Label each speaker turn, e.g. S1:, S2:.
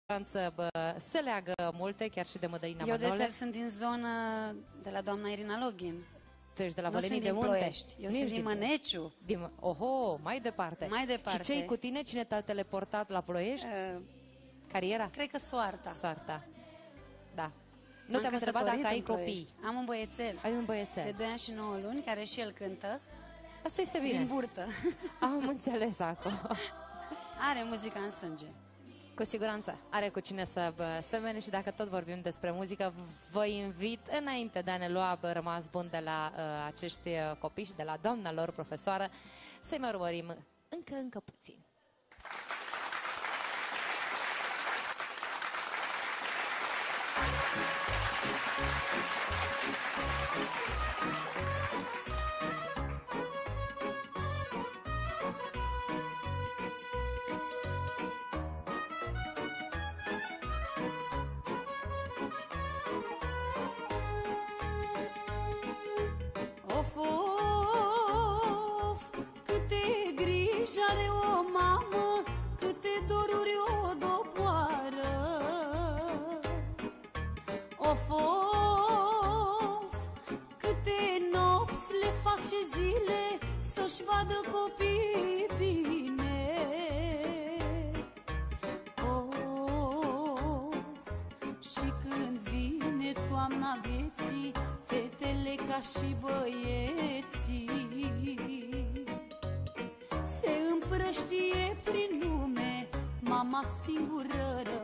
S1: se leagă multe, chiar și de Mădălina Manole.
S2: Eu de fel sunt din zonă de la doamna Irina Login.
S1: Tu ești de la
S2: Nu
S1: Mădălini
S2: sunt
S1: de
S2: din
S1: Munte?
S2: Ploiești. Eu sunt din Măneciu.
S1: Oho, mai departe.
S2: Mai departe.
S1: Și ce-i cu tine? Cine te-a teleportat la Ploiești? Cariera?
S2: Cred că soarta.
S1: Soarta, da. Nu te-am întrebat dacă ai copii.
S2: Am un băiețel.
S1: Ai un băiețel.
S2: De 2 ani și 9 luni, care și el cântă.
S1: Asta este bine.
S2: Din burtă.
S1: Am înțeles acum.
S2: Are muzica în sânge.
S1: Cu siguranță are cu cine să semene și dacă tot vorbim despre muzică, vă invit, înainte de a ne lua rămas bun de la acești copii și de la doamna lor profesoară, să-i mai urmărim încă puțin.
S2: Of, of, câte griji are o mamă, câte doruri o doboară. Of, of, câte nopți le face zile să-și vadă copiii bine. Of, și când vine toamna vieții, fetele ca și băieții se împrăștie prin lume, mama singură